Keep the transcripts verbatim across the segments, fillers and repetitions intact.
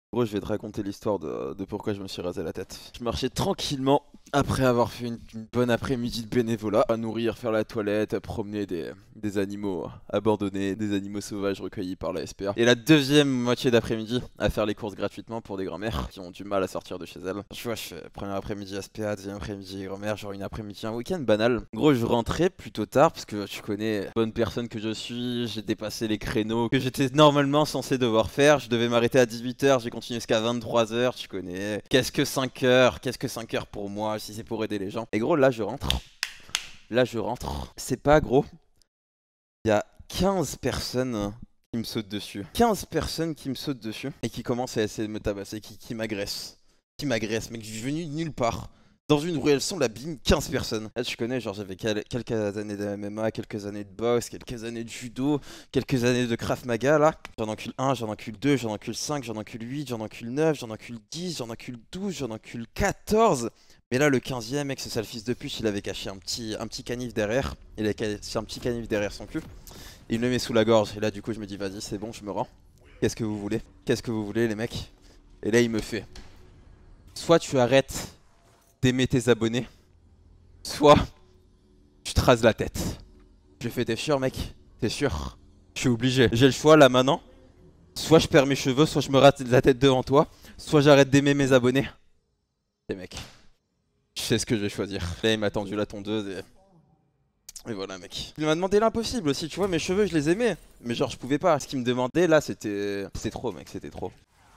Gros, je vais te raconter l'histoire de, de pourquoi je me suis rasé la tête. Je marchais tranquillement après avoir fait une, une bonne après-midi de bénévolat, à nourrir, faire la toilette, à promener des, des animaux abandonnés, des animaux sauvages recueillis par la S P A. Et la deuxième moitié d'après-midi, à faire les courses gratuitement pour des grand-mères qui ont du mal à sortir de chez elles. Tu vois, je fais premier après-midi S P A, deuxième après-midi grand-mère, genre une après-midi, un week-end banal. Gros, je rentrais plutôt tard parce que tu connais, bonne personne que je suis, j'ai dépassé les créneaux que j'étais normalement censé devoir faire. Je devais m'arrêter à dix-huit heures, j'ai continué jusqu'à vingt-trois heures, tu connais. Qu'est-ce que cinq heures? Qu'est-ce que cinq heures pour moi si c'est pour aider les gens? Et gros, là je rentre. Là je rentre. C'est pas gros. Il y a quinze personnes qui me sautent dessus. quinze personnes qui me sautent dessus et qui commencent à essayer de me tabasser, qui, qui m'agressent. Qui m'agressent, mec, je suis venu de nulle part. Dans une ruelle sans la bine, quinze personnes. Là, tu connais, genre j'avais quel- quelques années de M M A, quelques années de boxe, quelques années de judo, quelques années de Krav Maga, là. J'en encule un, j'en encule deux, j'en encule cinq, j'en encule huit, j'en encule neuf, j'en encule dix, j'en encule douze, j'en encule quatorze. Mais là, le quinzième, mec, ce sale fils de pute, il avait caché un petit, un petit canif derrière. Il avait caché un petit canif derrière son cul. Il me le met sous la gorge. Et là, du coup, je me dis, vas-y, c'est bon, je me rends. Qu'est-ce que vous voulez? Qu'est-ce que vous voulez, les mecs? Et là, il me fait: soit tu arrêtes d'aimer tes abonnés, soit tu te rases la tête. Je fais: t'es sûr, mec? T'es sûr? Je suis obligé. J'ai le choix là maintenant. Soit je perds mes cheveux, soit je me rase la tête devant toi, soit j'arrête d'aimer mes abonnés. Et mec, je sais ce que je vais choisir. Là, il m'a tendu la tondeuse et... Et voilà, mec. Il m'a demandé l'impossible aussi, tu vois, mes cheveux, je les aimais. Mais genre, je pouvais pas. Ce qu'il me demandait, là, c'était... C'était trop, mec, c'était trop.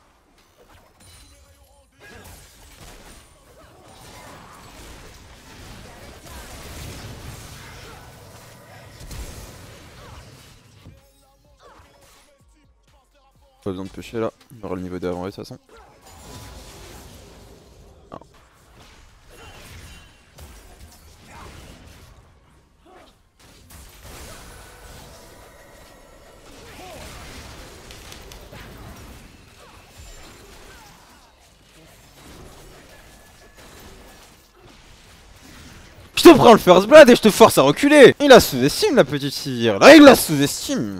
Pas besoin de pêcher là, il aura le niveau d'avant de toute façon. Non. Je te prends le first blood et je te force à reculer. Il la sous-estime la petite cire, là il la sous-estime.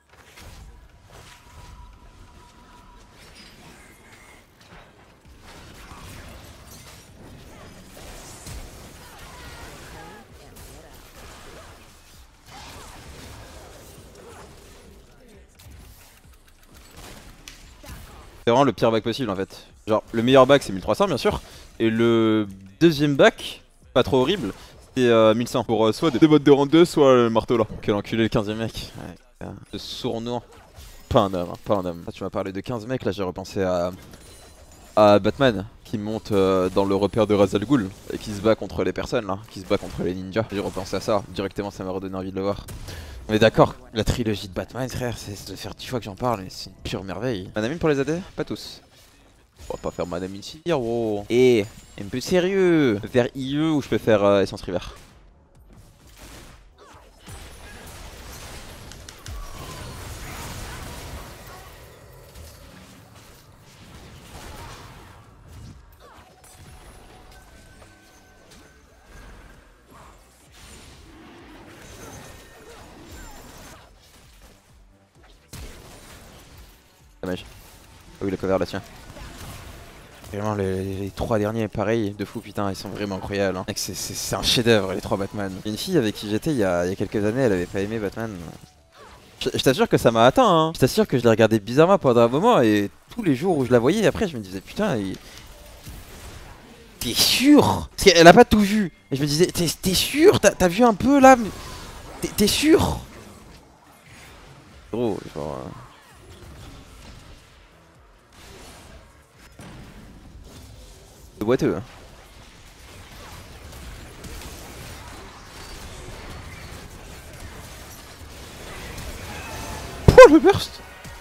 C'est vraiment le pire bac possible en fait. Genre le meilleur bac c'est mille trois cents bien sûr. Et le deuxième bac, pas trop horrible, c'est euh, mille cent. Pour euh, soit des bottes de rang deux, soit le marteau là. Quel enculé le quinzième mec. Ouais, ce sournois. Pas un homme, hein, pas un homme. Là, tu m'as parlé de quinze mecs, là j'ai repensé à, à Batman qui monte euh, dans le repère de Ra's al Ghul et qui se bat contre les personnes là, qui se bat contre les ninjas. J'ai repensé à ça, directement ça m'a redonné envie de le voir. On est d'accord, la trilogie de Batman frère, c'est de faire dix fois que j'en parle, mais c'est une pure merveille. Manamine pour les A D? Pas tous. On va pas faire Manamine ici, gros. Et un peu sérieux. Je peux faire I E ou je peux faire euh, Essence River. Dommage. Oh il a cover là tiens. Vraiment les, les trois derniers pareil de fou putain ils sont vraiment incroyables hein. C'est un chef d'œuvre les trois Batman. Il y a une fille avec qui j'étais il, il y a quelques années, elle avait pas aimé Batman. Je, je t'assure que ça m'a atteint hein. Je t'assure que je l'ai regardé bizarrement pendant un moment et tous les jours où je la voyais après je me disais putain il... T'es sûr? Parce qu'elle a pas tout vu. Et je me disais t'es sûr? T'as vu un peu là? T'es sûr? Gros genre... Euh... boiteux hein. Oh le burst.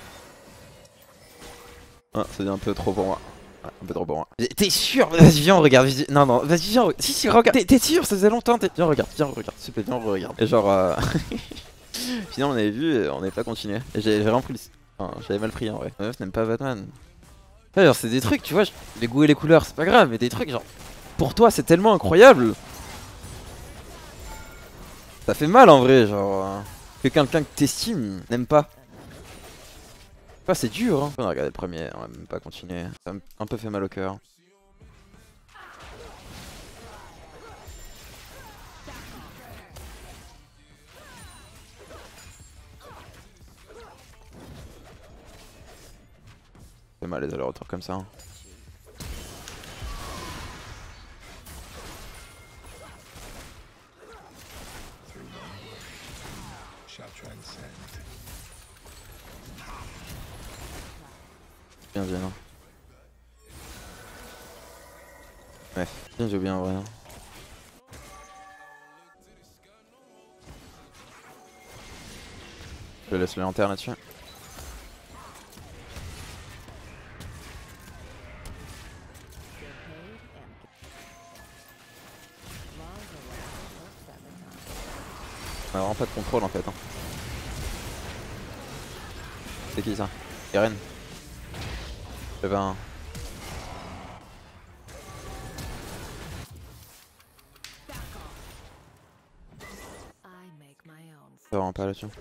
Ah c'est un peu trop pour moi. Ouais, un peu trop pour moi. T'es sûr? Vas-y viens on regarde. Non non vas-y viens. Si si regarde. T'es sûr? Ça faisait longtemps. Viens regarde. Viens regarde. S'il te plaît viens regarde. Et genre euh... finalement on avait vu et on n'avait pas continué. Et j'avais vraiment pris le... Enfin, j'avais mal pris en vrai. La meuf n'aime pas Batman. Ouais, genre c'est des trucs tu vois. Les goûts et les couleurs c'est pas grave. Mais des trucs genre... Pour toi c'est tellement incroyable. Ça fait mal en vrai genre... Euh... Que quelqu'un que t'estimes n'aime pas. Ah, c'est dur, hein. On a regardé le premier, on va même pas continuer. Ça m'a un peu fait mal au cœur. C'est mal les allers-retours comme ça. Hein. Bien bien hein. Ouais, bien joué bien en vrai. Hein. Je laisse le lanterne là-dessus. On a vraiment pas de contrôle en fait. Hein. C'est qui ça? Garen. Le vingt. C'est vraiment pas là-dessus.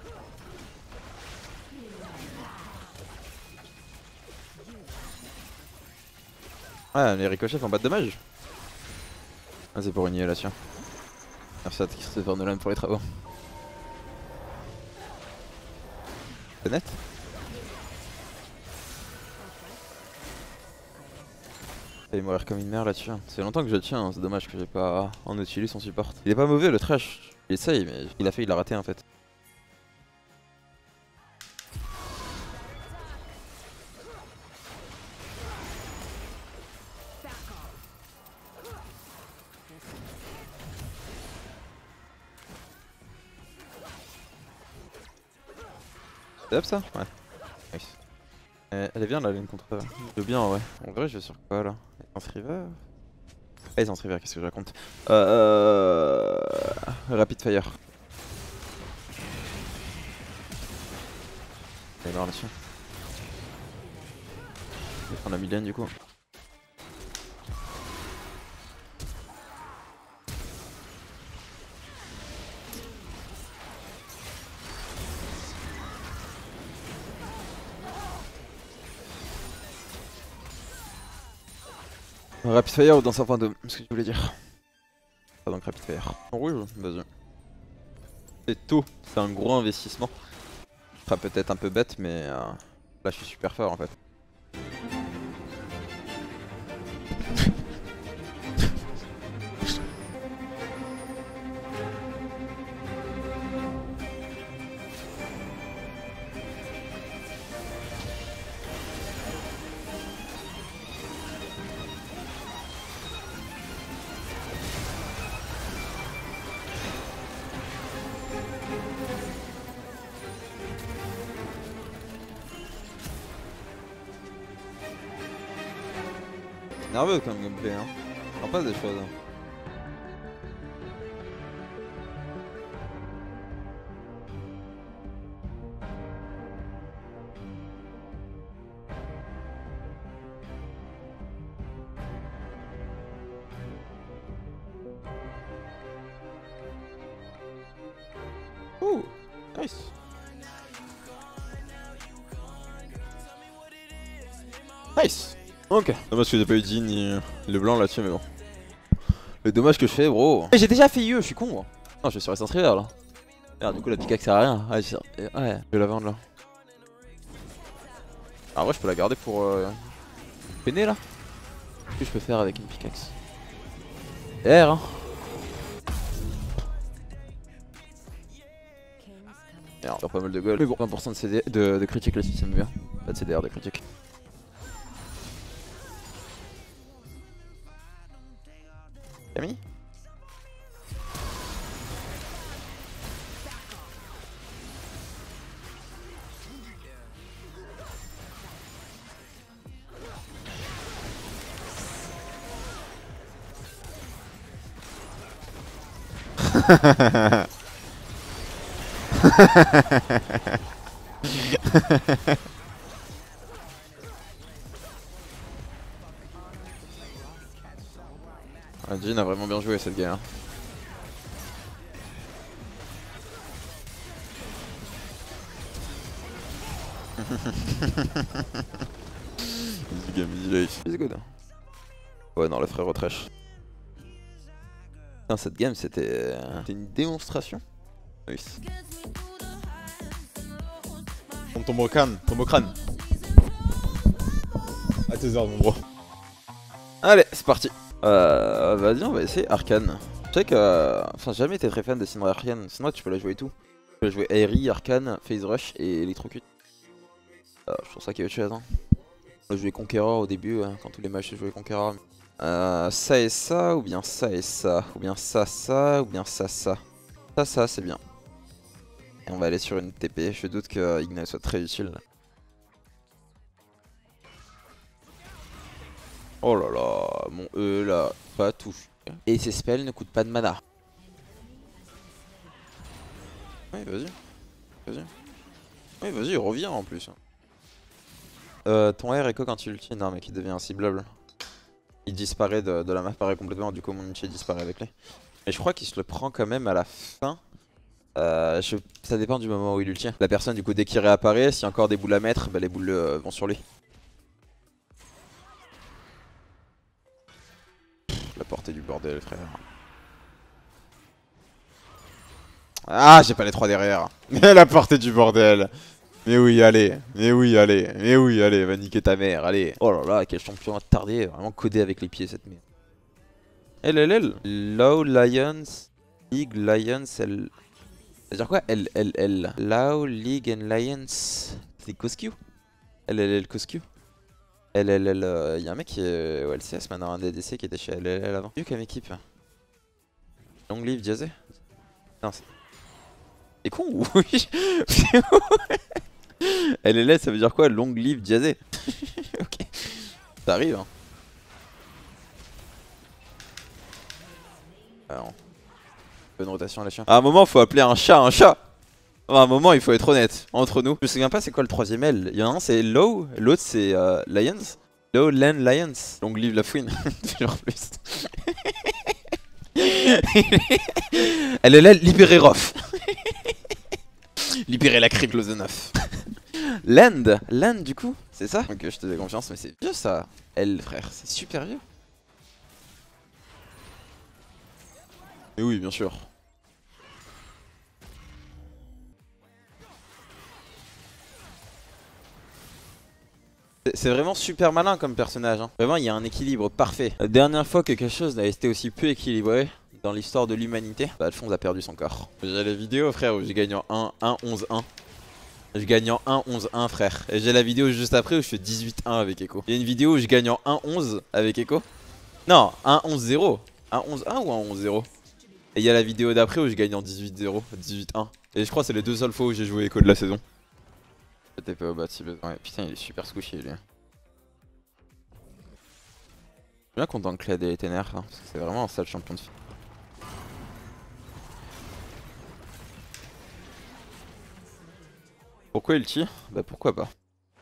Ouais, les ricochets font pas de dommages. Ah, c'est pour une annihilation. Merci à Christopher Nolan pour les travaux. C'est net. Il va mourir comme une mère là-dessus. C'est longtemps que je le tiens, hein. C'est dommage que j'ai pas en Nautilus son support. Il est pas mauvais le trash. Il essaye mais il a fait, il a raté en fait. C'est up ça? Ouais. Nice. Euh, elle est bien la ligne contre eux. Je veux bien en vrai. En vrai je vais sur quoi là? Essence River? Ah Essence River, qu'est-ce que je raconte? Euh... Rapid Fire. Elle est mort là-dessus. Je vais prendre la millienne du coup. Rapid Fire ou dans un point deux, ce que tu voulais dire. Pas donc Rapid Fire. En rouge, vas-y. C'est tôt, c'est un gros investissement. Ce sera peut-être un peu bête, mais euh, là je suis super fort en fait. Nerveux comme gameplay, hein. On passe des choses. Hein. Ouh, nice. Nice. Ok. Dommage que j'ai pas eu Dean ni le blanc là-dessus, mais bon. Le dommage que je fais, bro. J'ai déjà fait I E, je suis con, moi. Non, je suis sur Essence River là. Merde, du coup la pickaxe sert à rien. Ouais, je... ouais, je vais la vendre là. Ah, ouais, je peux la garder pour euh... peiner là. Qu'est-ce que je peux faire avec une pickaxe? R, hein. Merde, il y a pas mal de gold. Mais bon, vingt pour cent de, C D... de, de critique là, si ça me bien. Pas de C D R, de critique. Camille? Ah, Jhin a vraiment bien joué cette game. Hein. midi life. It's good. Ouais, non, le frère retrèche. Putain, cette game c'était une démonstration. Oui. On tombe au crâne, tombe au crâne. À tes ordres, mon bro. Allez, c'est parti. Euh, vas-y, on va essayer Arcane. Je sais que. Euh, enfin, j'ai jamais été très fan des Syndra Arcane. Sinon, tu peux la jouer tout. Tu peux la jouer Aerie, Arcane, Phase Rush et Electrocute. Euh, je trouve ça qu'il y a autre chose. Hein. On a joué Conqueror au début, hein, quand tous les matchs jouaient Conqueror. Euh, ça et ça, ou bien ça et ça. Ou bien ça, ça, ou bien ça, ça. Ça, ça, c'est bien. Et on va aller sur une T P. Je doute que Ignite soit très utile. Oh là là, mon E là, pas tout. Et ces spells ne coûtent pas de mana. Oui, vas-y. Vas-y. Oui, vas-y, reviens en plus. Euh, ton R Echo quand tu ulti, non mec, il devient inciblable. Il disparaît de, de la map, paraît complètement, du coup mon ulti disparaît avec lui. Mais je crois qu'il se le prend quand même à la fin. Euh, je, ça dépend du moment où il ulti. La personne du coup dès qu'il réapparaît, s'il y a encore des boules à mettre, bah, les boules euh, vont sur lui. La portée du bordel frère. Ah, j'ai pas les trois derrière. Mais la portée du bordel. Mais oui, allez. Mais oui, allez. Mais oui, allez. Va niquer ta mère, allez. Oh là là, quel champion attardé. Vraiment codé avec les pieds cette merde. L L L. Low Lions. League Lions. L. Ça veut dire quoi L L L. Low League and Lions. C'est Cosq. L L L Cosq. L L L. Euh, y a un mec qui est au L C S maintenant, un D D C qui était chez L L L avant. Vu comme équipe. Long live Jazzy. Non, c'est. C'est con ou oui. L L L ça veut dire quoi? Long live Jazzy. Ok. Ça arrive hein. Alors. Bonne rotation les chiens. À un moment faut appeler un chat un chat. À un moment il faut être honnête entre nous. Je me souviens pas c'est quoi le troisième L. Il y en a un c'est Low, l'autre c'est euh, Lions. Low Land Lions. Long live la fouine. Toujours plus. L L L libérez Rof. Libérer la crible de neuf. Land, Land du coup, c'est ça? Ok, je te fais confiance, mais c'est vieux ça. L frère, c'est super vieux. Mais oui, bien sûr. C'est vraiment super malin comme personnage. Hein. Vraiment, il y a un équilibre parfait. La dernière fois que quelque chose n'a été aussi peu équilibré dans l'histoire de l'humanité, bah Alphonse a perdu son corps. J'ai les vidéos frère où j'ai gagné en un, un, onze, un. Je gagne en un, onze, un frère. Et j'ai la vidéo juste après où je fais dix-huit, un avec Echo. Il y a une vidéo où je gagne en un, onze avec Echo. Non, un, onze, zéro. un, onze, un ou un, onze, zéro. Et il y a la vidéo d'après où je gagne en dix-huit, zéro, dix-huit, un. Et je crois que c'est les deux seules fois où j'ai joué Echo de la saison. T P au bas si besoin. Ouais, putain, il est super squishy lui. Je suis bien content que Kled ait été nerf, hein, parce que c'est vraiment un sale champion de filles. Pourquoi il tire? Bah pourquoi pas.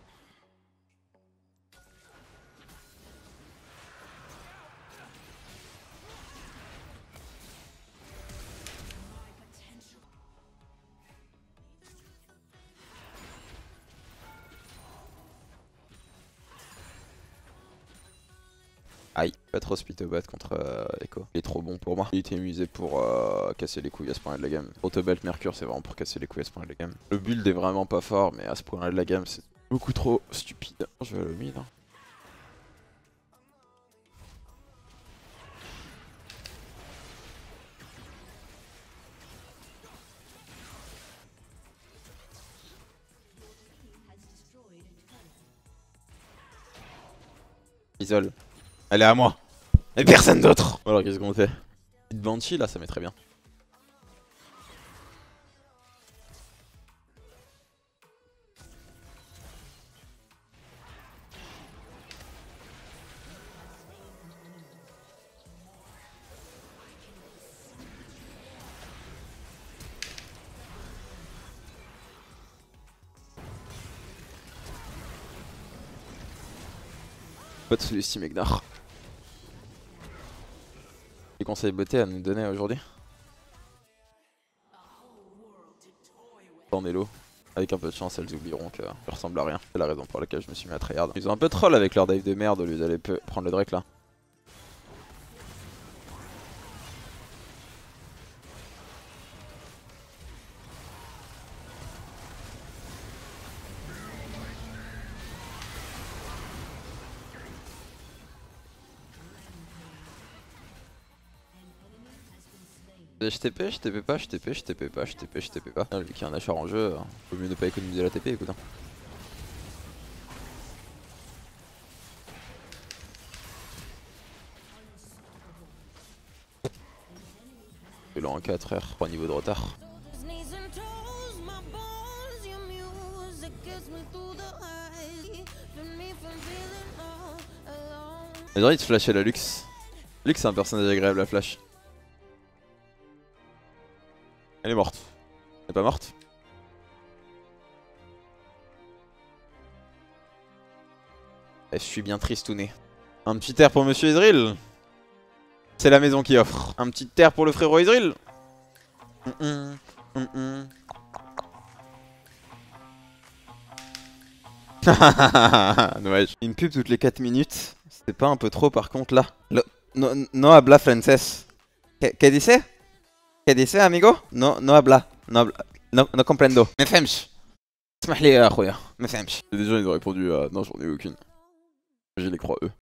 Aïe, pas trop split au bot contre euh, Echo. Il est trop bon pour moi. Il était misé pour euh, casser les couilles à ce point-là de la game. Autobelt Mercure, c'est vraiment pour casser les couilles à ce point-là de la game. Le build est vraiment pas fort, mais à ce point-là de la game, c'est beaucoup trop stupide. Je vais aller au mid. Hein. Isole. Elle est à moi. Et personne d'autre. Alors qu'est-ce qu'on fait? Petite Banshee là, ça met très bien. Pas de sous-estime Egnar. Des conseils beauté à nous donner aujourd'hui? Tornello. Avec un peu de chance, elles oublieront que je ressemble à rien. C'est la raison pour laquelle je me suis mis à tryhard. Ils ont un peu troll avec leur dive de merde au lieu d'aller prendre le Drake là. Je T P, je T P pas, je T P, je T P pas, je T P, je T P pas. Ah, vu qu'il y a un achat en jeu, vaut mieux ne pas économiser la T P, écoute. Hein. Il est en quatre R, trois niveaux de retard. J'ai envie de flasher la Lux. Lux c'est un personnage agréable à flash. Elle est morte. Elle est pas morte. Et je suis bien tristouné. Un petit air pour Monsieur Ezreal. C'est la maison qui offre. Un petit air pour le frérot Ezreal. Mm -mm, mm -mm. Dommage. Une pub toutes les quatre minutes. C'est pas un peu trop par contre là. Lo no, no habla francés. ¿Qué, qué dice? ¿Qué dice amigo? No, no habla. No, habla. no, no comprendo. ما فهمش. اسمح لي يا اخويا. ما فهمش. Déjà ils ont répondu à... Non j'en ai aucune. Je les crois eux.